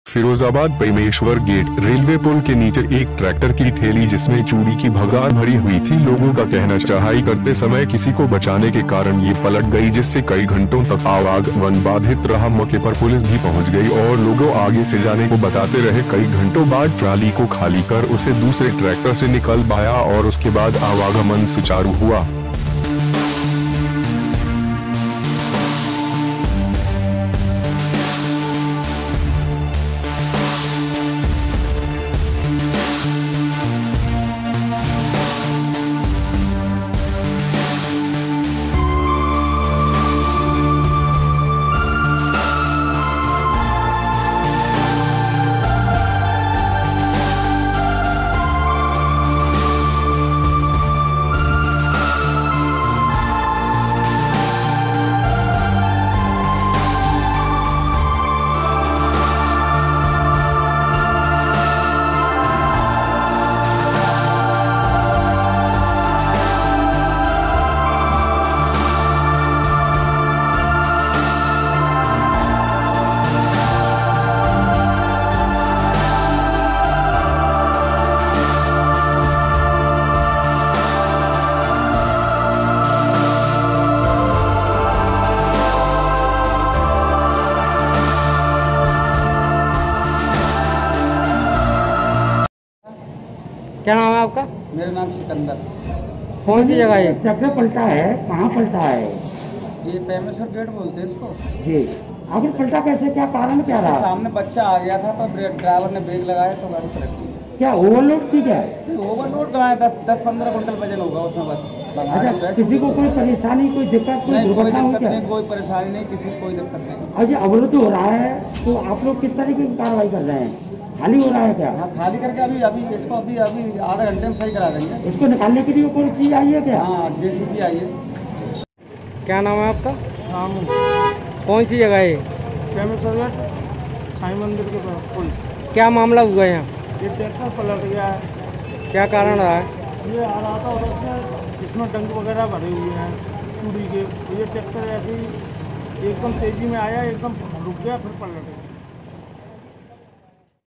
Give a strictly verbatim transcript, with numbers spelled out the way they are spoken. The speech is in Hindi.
फिरोजाबाद पेमेश्वर गेट रेलवे पुल के नीचे एक ट्रैक्टर की ठेली जिसमें चूड़ी की भगाड़ भरी हुई थी। लोगों का कहना चढ़ाई करते समय किसी को बचाने के कारण ये पलट गई, जिससे कई घंटों तक आवागमन बाधित रहा। मौके पर पुलिस भी पहुंच गई और लोगों आगे से जाने को बताते रहे। कई घंटों बाद ट्राली को खाली कर उसे दूसरे ट्रैक्टर से निकलवाया और उसके बाद आवागमन सुचारू हुआ। क्या नाम है आपका? मेरा नाम सिकंदर। कौन सी जगह है? ट्रैक्टर पलटा है, कहाँ पलटा है? ये पेमेश्वर गेट बोलते हैं इसको जी। आखिर पलटा कैसे, क्या कारण क्या रहा? सामने बच्चा आ गया था तो ड्राइवर ने ब्रेक लगाया तो गाड़ी पलट गई। क्या ओवरलोड थी क्या? ओवरलोड तो आया दस दस पंद्रह कुंटल वजन होगा उसमें बस। अच्छा, किसी को कोई परेशानी, कोई दिक्कत, कोई दुर्घटना हुई क्या? कोई परेशानी नहीं, किसी को कोई दिक्कत नहीं। अच्छा, अवरुद्ध हो रहा है तो आप लोग किस तरीके की कार्रवाई कर रहे हैं? खाली हो रहा है क्या? हाँ, खाली करके अभी अभी इसको अभी अभी आधा घंटे में सही करा देंगे। इसको निकालने के लिए कोई चीज आई है क्या? हाँ, जेसीबी आई है। क्या नाम है आपका? रामू। कौन सी जगह है? पेमेश्वर गेट साईं मंदिर के पुल। क्या मामला हुआ है यहाँ? ये ट्रैक्टर पलट गया है। क्या कारण रहा है? ये आ रहा था उधर से, इसमें डंक वगैरह भरे हुए हैं चूड़ी के। ये ट्रैक्टर ऐसे ही एकदम तेजी में आया, एकदम रुक गया, फिर पलट गया।